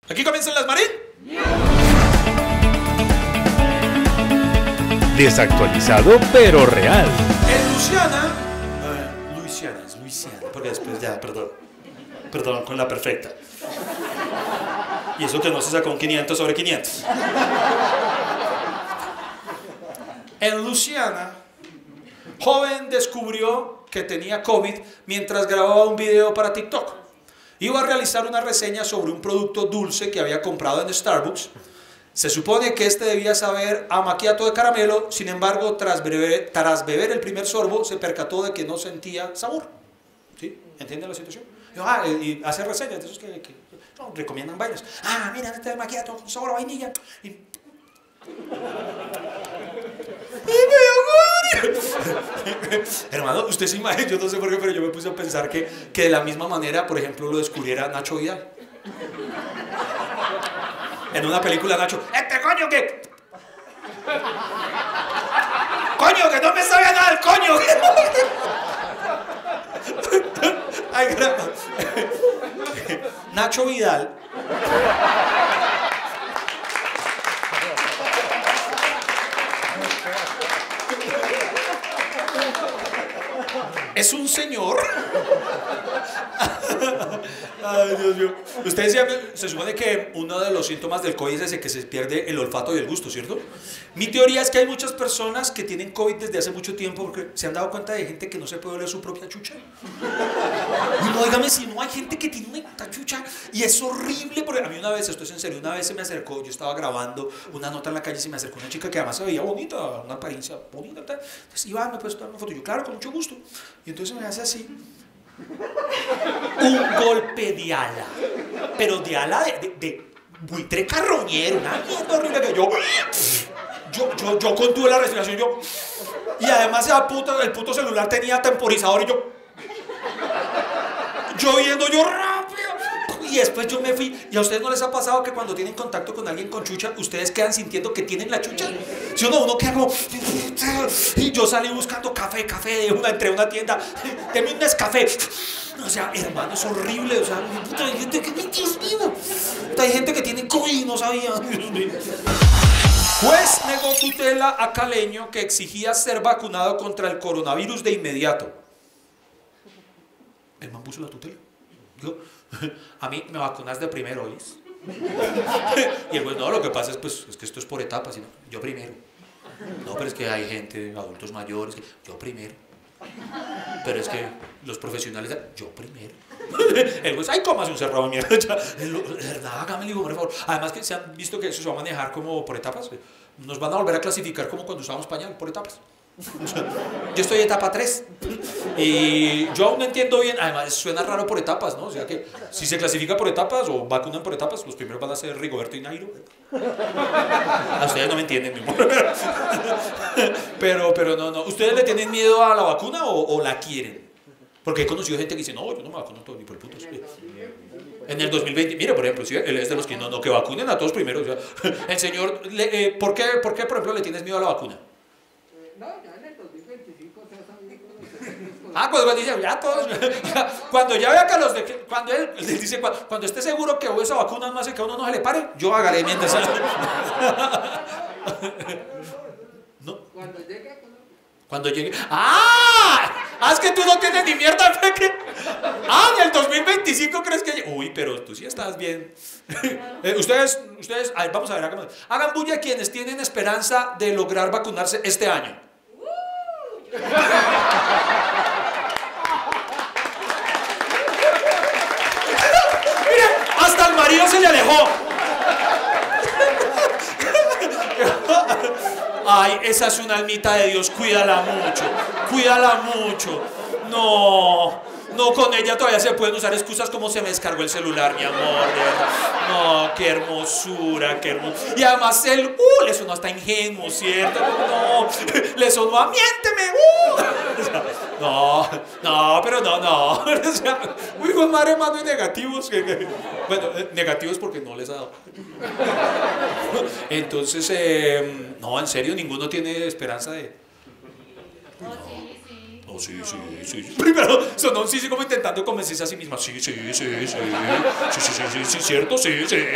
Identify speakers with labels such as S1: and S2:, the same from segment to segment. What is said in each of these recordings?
S1: Aquí comienzan las Marín.
S2: Desactualizado pero real.
S1: En Luisiana, es Luisiana, porque después ya, perdón, con la perfecta. Y eso que no se sacó un 500 sobre 500. En Luisiana, joven descubrió que tenía COVID mientras grababa un video para TikTok. Iba a realizar una reseña sobre un producto dulce que había comprado en Starbucks. Se supone que este debía saber a macchiato de caramelo, sin embargo, tras beber el primer sorbo, se percató de que no sentía sabor. ¿Sí? ¿Entienden la situación? Y hace reseñas de esos que no, recomiendan vainas. Mira, este es macchiato con sabor a vainilla. Hermano, usted se imagina, yo no sé por qué, pero yo me puse a pensar que de la misma manera, por ejemplo, lo descubriera Nacho Vidal. En una película, Nacho, coño que... ¡Coño, que no me sabe nada el coño! Ay, Nacho Vidal. Es un señor. Ay, Dios mío. Ustedes ya, se supone que uno de los síntomas del COVID es ese, que se pierde el olfato y el gusto, ¿cierto? Mi teoría es que hay muchas personas que tienen COVID desde hace mucho tiempo porque se han dado cuenta de gente que no se puede oler su propia chucha. Y no, dígame si no hay gente que tiene una chucha y es horrible. Porque a mí una vez, esto es en serio, una vez se me acercó, yo estaba grabando una nota en la calle y se me acercó una chica que además se veía bonita, una apariencia bonita. Entonces, Iván, ¿me puedes tomar una foto? Yo, claro, con mucho gusto. Y entonces me hace así. Un golpe de ala, pero de ala de buitre carroñero, una mierda horrible que yo contuve la respiración, y además el puto celular tenía temporizador y yo viendo, rápido, y después yo me fui. ¿Y a ustedes no les ha pasado que cuando tienen contacto con alguien con chucha, ustedes quedan sintiendo que tienen la chucha? Si uno queda como... Y yo salí buscando café, entré a una tienda, deme un Nescafé. O sea, hermano, es horrible. O sea, hay gente que... Dios mío. Hay gente que tiene COVID y no sabía. Juez negó tutela a caleño que exigía ser vacunado contra el coronavirus de inmediato. El man puso la tutela. Digo, a mí me vacunas de primero, ¿oís? Y el juez, no, lo que pasa es, es que esto es por etapas, sino yo primero. No, pero es que hay gente, adultos mayores, yo primero. Pero es que los profesionales, yo primero. El juez, ay, cómase un cerrado de mierda. ¿Verdad? Hágame, por favor. Además que se han visto que eso se va a manejar como por etapas. Nos van a volver a clasificar como cuando usábamos pañal, por etapas. Yo estoy en etapa 3 y yo aún no entiendo bien, además suena raro por etapas, ¿no? O sea que si se clasifica por etapas o vacunan por etapas, los primeros van a ser Rigoberto y Nairo. A ustedes no me entienden, mi amor. Pero no. ¿Ustedes le tienen miedo a la vacuna o la quieren? Porque he conocido gente que dice, no, yo no me vacuno todo, ni por el puto. En el 2020, mira, por ejemplo, ¿sí? Él es de los que no, que vacunen a todos primero. O sea, el señor, ¿por qué, por ejemplo, le tienes miedo a la vacuna?
S3: No, ya en el 2025 se ha sabido.
S1: Cuando dice, ya todos. Cuando ya vea que los de. Cuando él dice, cuando esté seguro que esa vacuna no hace que a uno no se le pare, yo hagaré mientras. ¿No?
S3: Cuando llegue a Colombia.
S1: Cuando llegue. Es que tú no tienes ni mierda. En el 2025 crees que. Uy, pero tú sí estás bien. Ustedes, a ver, vamos a ver, hagan bulla quienes tienen esperanza de lograr vacunarse este año. Mira, hasta el marido se le alejó. Ay, esa es una almita de Dios, cuídala mucho. No, con ella todavía se pueden usar excusas como se me descargó el celular, mi amor, de verdad. No, qué hermosura. Y además le sonó hasta ingenuo, ¿cierto? No, le sonó a miénteme, pero no. O sea, uy, con madre más de negativos. Bueno, negativos porque no les ha dado. Entonces, no, en serio, ninguno tiene esperanza de...
S4: Oh, sí.
S1: no, sí, sí, sí. Primero sonó un sí como intentando convencerse a sí misma. Sí, sí, sí, sí, sí, cierto, sí, sí.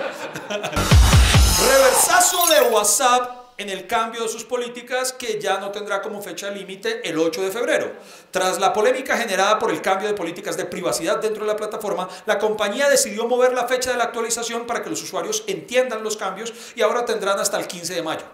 S1: Reversazo de WhatsApp en el cambio de sus políticas, que ya no tendrá como fecha límite el 8 de febrero. Tras la polémica generada por el cambio de políticas de privacidad dentro de la plataforma, la compañía decidió mover la fecha de la actualización para que los usuarios entiendan los cambios y ahora tendrán hasta el 15 de mayo.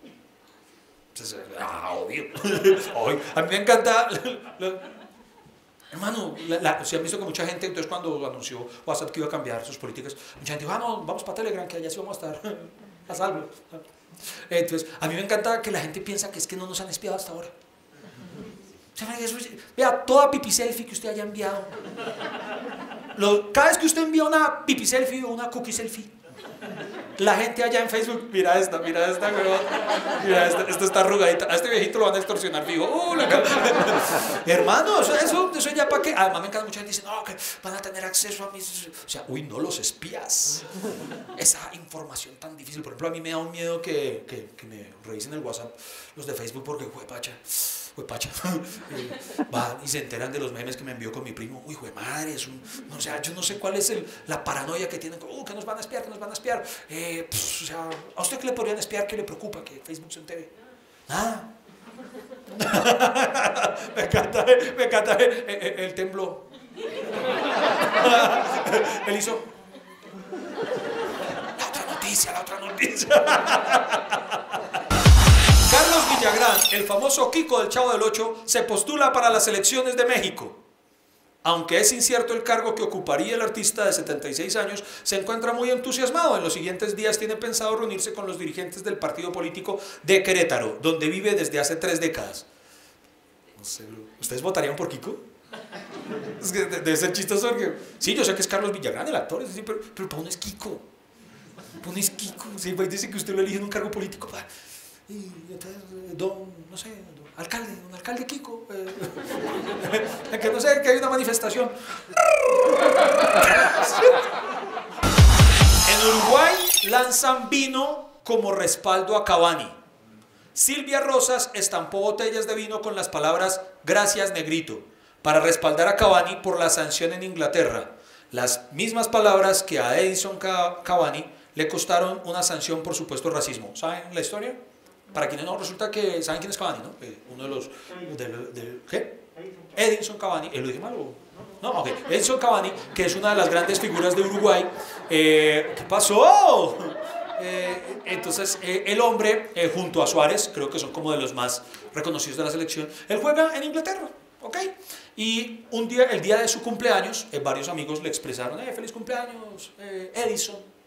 S1: Obvio. A mí me encanta... Hermano, se han visto que mucha gente, entonces cuando anunció WhatsApp que iba a cambiar sus políticas, mucha gente dijo, no, vamos para Telegram, que allá sí vamos a estar a salvo. Entonces, a mí me encanta que la gente piensa que es que no nos han espiado hasta ahora. Vea, toda pipi selfie que usted haya enviado. Cada vez que usted envía una pipi selfie o una cookie selfie, la gente allá en Facebook, mira esta, mira esta está arrugadita, a este viejito lo van a extorsionar, fijo. Hermano, eso ya para qué. Además me encanta, mucha gente dice, no, que van a tener acceso a mis... O sea, uy, no, los espías. Esa información tan difícil. Por ejemplo, a mí me da un miedo que me revisen el WhatsApp los de Facebook, porque, huepacha, van y se enteran de los memes que me envió con mi primo. Uy, jue madre, o sea, yo no sé cuál es la paranoia que tienen. Que nos van a espiar, que nos van a espiar. O sea, ¿a usted qué le podrían espiar? ¿Qué le preocupa que Facebook se entere? Nada. me encanta el tembló. Él hizo la otra noticia. Carlos Villagrán, el famoso Kiko del Chavo del Ocho, se postula para las elecciones de México. Aunque es incierto el cargo que ocuparía el artista de 76 años, se encuentra muy entusiasmado. En los siguientes días tiene pensado reunirse con los dirigentes del partido político de Querétaro, donde vive desde hace 3 décadas. No sé, ¿ustedes votarían por Kiko? Es que debe ser chistoso porque... Sí, yo sé que es Carlos Villagrán, el actor, sí, pero ¿para dónde es Kiko? ¿Dónde es Kiko? Sí, dice que usted lo elige en un cargo político. Y entonces, no sé, un alcalde Kiko, que no sé, que hay una manifestación. En Uruguay lanzan vino como respaldo a Cavani. Silvia Rosas estampó botellas de vino con las palabras "Gracias, negrito", para respaldar a Cavani por la sanción en Inglaterra. Las mismas palabras que a Edinson Cavani le costaron una sanción por supuesto racismo. ¿Saben la historia? Para quienes no, resulta que saben quién es Cavani, ¿no? Uno de los... ¿Qué? Edinson Cavani. ¿Lo dije mal o...? No, ok. Edinson Cavani, que es una de las grandes figuras de Uruguay. ¿Qué pasó? Entonces, el hombre, junto a Suárez, creo que son como de los más reconocidos de la selección, él juega en Inglaterra, ¿ok? Y el día de su cumpleaños, varios amigos le expresaron, feliz cumpleaños, Edison.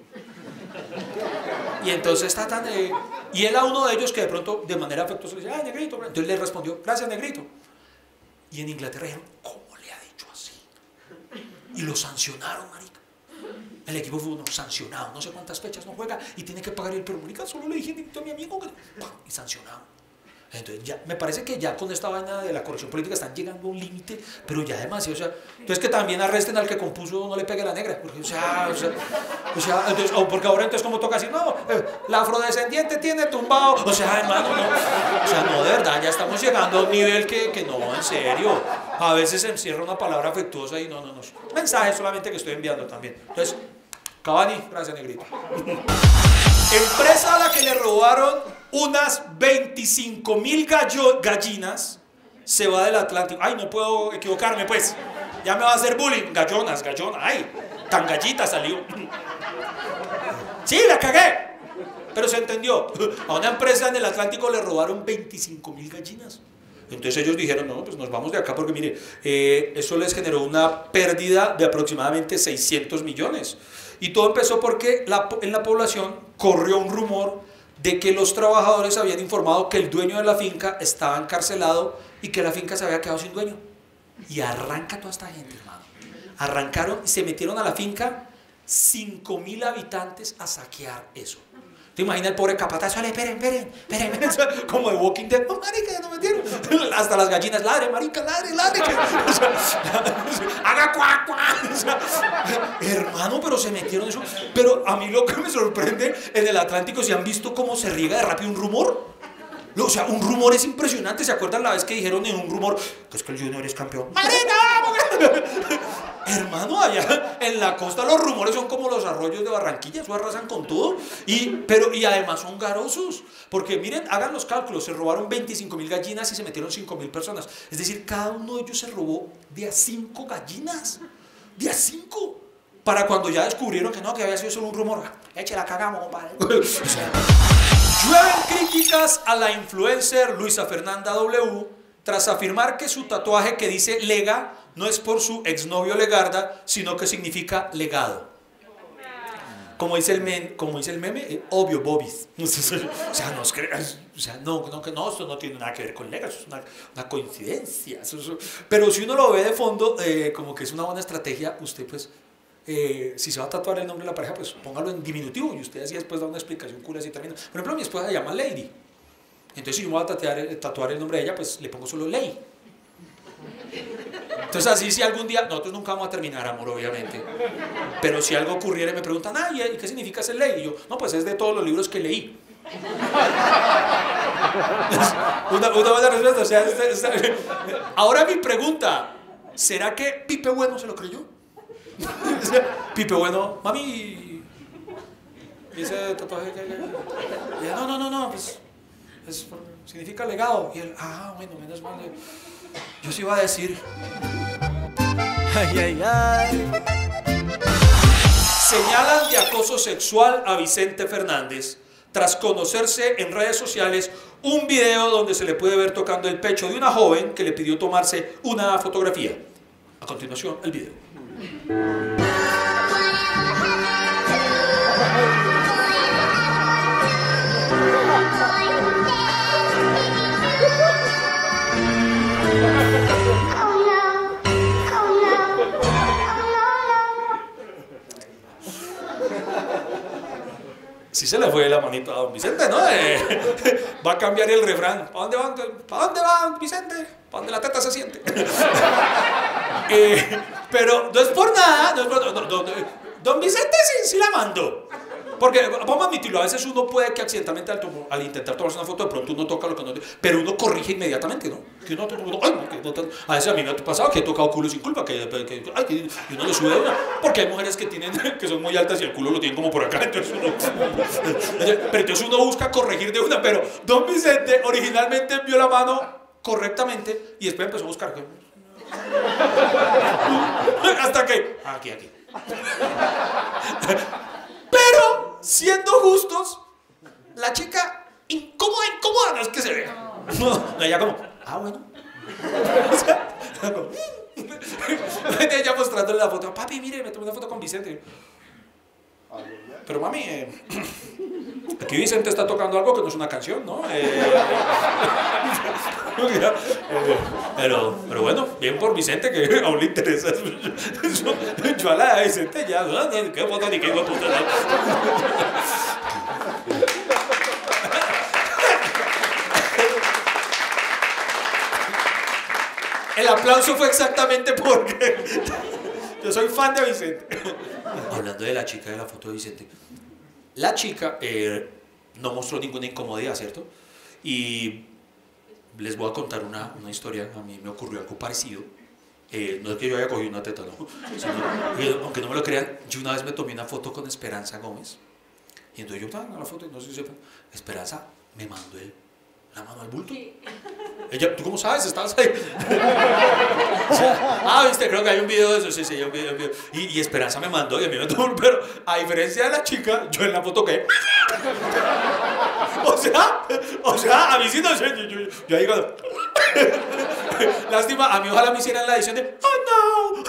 S1: Y entonces está tan... y él a uno de ellos que de pronto de manera afectuosa le dice, ¡ay, negrito! Entonces le respondió, gracias, negrito. Y en Inglaterra dijeron, ¿cómo le ha dicho así? Y lo sancionaron, marica. El equipo fue sancionado, no sé cuántas fechas no juega y tiene que pagar el... Pero, marica, solo le dije a mi amigo que... Y sancionado. Entonces ya, me parece que ya con esta vaina de la corrección política están llegando a un límite, pero ya demasiado, o sea, entonces que también arresten al que compuso No le pegue la negra, porque, entonces, porque ahora entonces como toca decir, no, la afrodescendiente tiene tumbado, o sea, hermano, no, de verdad, ya estamos llegando a un nivel que no, en serio, a veces se encierra una palabra afectuosa y no, mensaje solamente que estoy enviando también. Entonces, Cavani, gracias, negrito. Empresa a la que le robaron unas 25.000 gallinas se va del Atlántico. Ay, no puedo equivocarme, pues. Ya me va a hacer bullying. Gallonas. Ay, tan gallita salió. Sí, la cagué. Pero se entendió. A una empresa en el Atlántico le robaron 25.000 gallinas. Entonces ellos dijeron, no, pues nos vamos de acá porque mire, eso les generó una pérdida de aproximadamente 600 millones. Y todo empezó porque en la población corrió un rumor de que los trabajadores habían informado que el dueño de la finca estaba encarcelado y que la finca se había quedado sin dueño. Y arranca toda esta gente, hermano. Arrancaron y se metieron a la finca 5.000 habitantes a saquear eso. ¿Te imaginas el pobre capataz? Esperen, como de Walking Dead. No, marica, ya no metieron. Hasta las gallinas, ladre, marica, ladre. Haga cuac. Hermano, pero se metieron eso. Pero a mí lo que me sorprende, en el Atlántico, ¿se han visto cómo se riega de rápido un rumor? O sea, un rumor es impresionante. ¿Se acuerdan la vez que dijeron en un rumor que es que el Junior es campeón? ¡Marina, vamos! Hermano, allá en la costa los rumores son como los arroyos de Barranquilla, eso arrasan con todo. Y además son garosos. Porque miren, hagan los cálculos, se robaron 25.000 gallinas y se metieron 5.000 personas. Es decir, cada uno de ellos se robó de a 5 gallinas. De a 5. Para cuando ya descubrieron que no, que había sido solo un rumor. Eche, la cagamos, compadre. O sea, llueven críticas a la influencer Luisa Fernanda W tras afirmar que su tatuaje que dice Lega no es por su exnovio Legarda, sino que significa legado. Como dice el meme, obvio, Bobis. O sea, no creas, o sea, no, esto no tiene nada que ver con Lega, eso es una coincidencia. Pero si uno lo ve de fondo, como que es una buena estrategia, usted pues, si se va a tatuar el nombre de la pareja, pues póngalo en diminutivo y usted así después da una explicación cool así termina. Por ejemplo, mi esposa se llama Lady. Entonces si yo me voy a tatuar el nombre de ella, pues le pongo solo Ley. Entonces así si algún día, nosotros nunca vamos a terminar, amor, obviamente, pero si algo ocurriera y me preguntan, ¿y qué significa ser Ley? Y yo, no, pues es de todos los libros que leí. Una buena respuesta. O sea, ahora mi pregunta, ¿será que Pipe Bueno se lo creyó? Pipe Bueno, mami, ese tatuaje que... No, pues significa legado. Y él, bueno, menos mal. Yo sí iba a decir. Señalan de acoso sexual a Vicente Fernández tras conocerse en redes sociales un video donde se le puede ver tocando el pecho de una joven que le pidió tomarse una fotografía. A continuación, el video. Sí se le fue la manito a don Vicente, ¿no? Va a cambiar el refrán. ¿Para dónde van, Vicente? ¿Para dónde la teta se siente? Pero no es por nada. Don Vicente sí la mandó. Porque, vamos a admitirlo, a veces uno puede que accidentalmente al intentar tomarse una foto, de pronto uno toca lo que no... Pero uno corrige inmediatamente, ¿no? Que uno, a veces a mí me ha pasado que he tocado culo sin culpa, y uno lo sube de una. Porque hay mujeres que son muy altas y el culo lo tienen como por acá, entonces uno... Pero entonces uno busca corregir de una, pero don Vicente originalmente envió la mano correctamente y después empezó a buscar. Hasta que... Aquí. Pero, siendo justos, la chica incómoda no es que se vea. No, ella como, bueno. O sea, como, ella mostrándole la foto, papi, mire, me tomé una foto con Vicente. Pero mami, aquí Vicente está tocando algo que no es una canción, ¿no? Pero bueno, bien por Vicente, que aún le interesa. Yo a la de Vicente ya, qué foto ni qué foto. El aplauso fue exactamente porque yo soy fan de Vicente. Hablando de la chica de la foto de Vicente, la chica no mostró ninguna incomodidad, ¿cierto? Y les voy a contar una historia. A mí me ocurrió algo parecido. No es que yo haya cogido una teta, no. Sino, aunque no me lo crean, yo una vez me tomé una foto con Esperanza Gómez. Y entonces yo estaba en la foto y no sé si sepan. Esperanza me mandó la mano al bulto. Sí. Ella, ¿tú cómo sabes? ¿Estabas ahí? Viste, creo que hay un video de eso. Sí, hay un video. Y Esperanza me mandó y a mí me tomó, pero a diferencia de la chica, yo en la foto ¿qué? O sea, a mí sí no sé. Yo ahí cuando... Lástima, a mí ojalá me hicieran la edición de ¡oh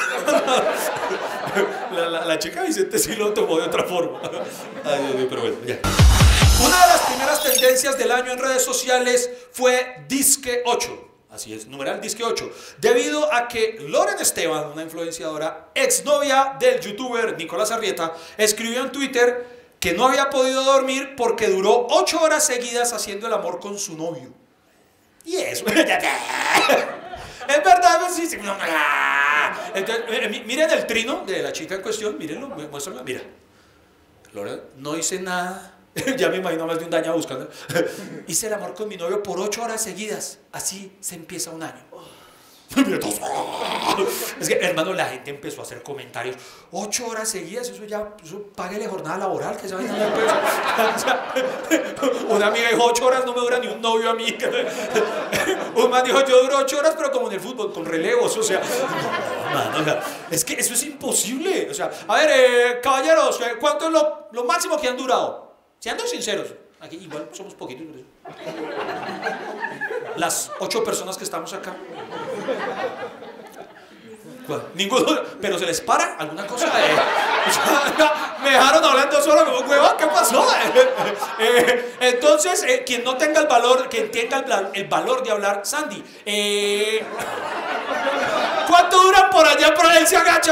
S1: no! La chica Vicente sí lo tomó de otra forma. Ay, Dios mío, pero bueno, ya. Una de las primeras tendencias del año en redes sociales fue Disque 8. Así es, numeral Disque 8. Debido a que Loren Esteban, una influenciadora, exnovia del youtuber Nicolás Arrieta, escribió en Twitter que no había podido dormir porque duró 8 horas seguidas haciendo el amor con su novio. Y eso. Es verdad, sí. Entonces, miren el trino de la chica en cuestión, mírenlo, muéstranla, mira. Loren, no hice nada. Ya me imagino más de un daño buscando. Hice el amor con mi novio por 8 horas seguidas. Así se empieza un año. Es que, hermano, la gente empezó a hacer comentarios. 8 horas seguidas, eso ya, eso, páguele jornada laboral, que esa vaina no puede. Una amiga dijo, 8 horas no me dura ni un novio a mí. Un man dijo, yo duro 8 horas, pero como en el fútbol, con relevos, o sea. Mano, o sea, es que eso es imposible. O sea, a ver, caballeros, ¿cuánto es lo máximo que han durado? Sean sinceros. Aquí igual somos poquitos. Las 8 personas que estamos acá. Ninguno, pero se les para alguna cosa. Me dejaron hablando solo como huevón, ¿qué pasó? Entonces, quien no tenga el valor, quien tenga el valor de hablar, Sandy. ¿Cuánto duran por allá? Por él se agacha.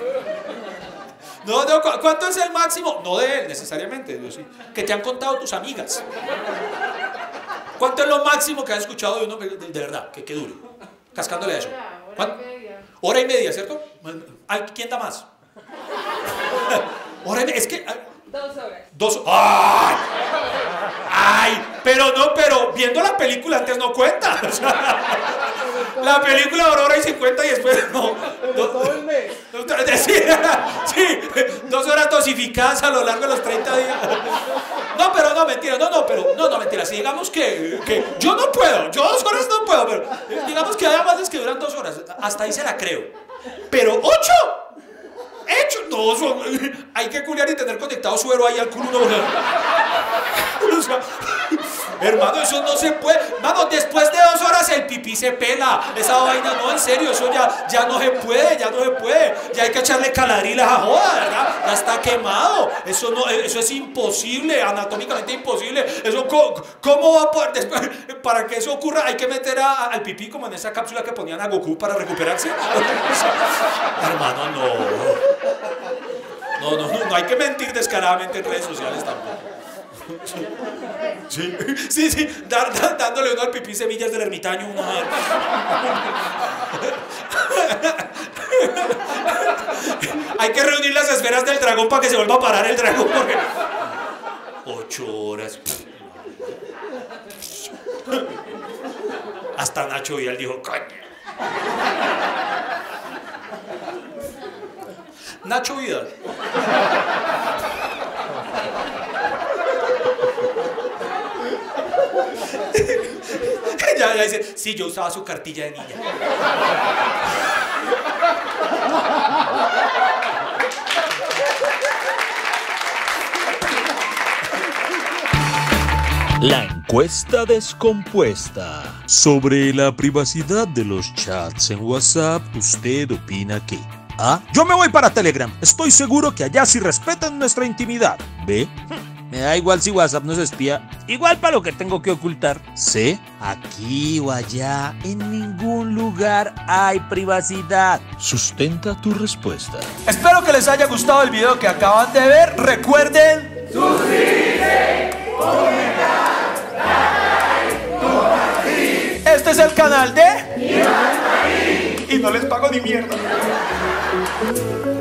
S1: No, ¿cuánto es el máximo? No de él necesariamente, sí, que te han contado tus amigas. ¿Cuánto es lo máximo que has escuchado de uno de verdad? Que dure. Cascándole a eso.
S3: Hora y media.
S1: Hora y media, ¿cierto? ¿Quién da más? Hora y media. Es que.
S3: 2 horas.
S1: 2 horas. ¡Ay! ¡Ay! Pero viendo la película antes no cuenta. O sea, la película duró 1 hora y 50 y después no.
S3: Todo el mes.
S1: Sí, 2 horas dosificadas a lo largo de los 30 días. No, pero no, mentira, no, mentira. Si digamos que yo no puedo, yo 2 horas no puedo, pero digamos que hay avances que duran 2 horas, hasta ahí se la creo. Pero 8, no, hay que culiar y tener conectado suero ahí al culo. O sea, hermano, eso no se puede. Mano, después de 2 horas el pipí se pela. Esa vaina, no, en serio, eso ya no se puede, Ya hay que echarle caladril a esa joda, ¿verdad? Ya está quemado. Eso es imposible, anatómicamente imposible. Eso, ¿cómo va a poder? Después, para que eso ocurra, hay que meter al pipí como en esa cápsula que ponían a Goku para recuperarse. Hermano, no. No hay que mentir descaradamente en redes sociales tampoco. Sí, dándole uno al pipí semillas del ermitaño. Hay que reunir las esferas del dragón para que se vuelva a parar el dragón. Porque 8 horas. Hasta Nacho Vidal dijo, coño. Nacho Vidal. Ya dice, sí, yo usaba su cartilla de niña.
S2: La encuesta descompuesta. Sobre la privacidad de los chats en WhatsApp, ¿usted opina qué? A. Yo me voy para Telegram. Estoy seguro que allá sí respetan nuestra intimidad. B. Me da igual si WhatsApp nos espía. Igual para lo que tengo que ocultar. C. Aquí o allá, en ningún lugar hay privacidad. Sustenta tu respuesta.
S1: Espero que les haya gustado el video que acaban de ver. Recuerden suscribirse, comentar, dar like, compartir. Este es el canal de Iván Marín. Y no les pago ni mierda.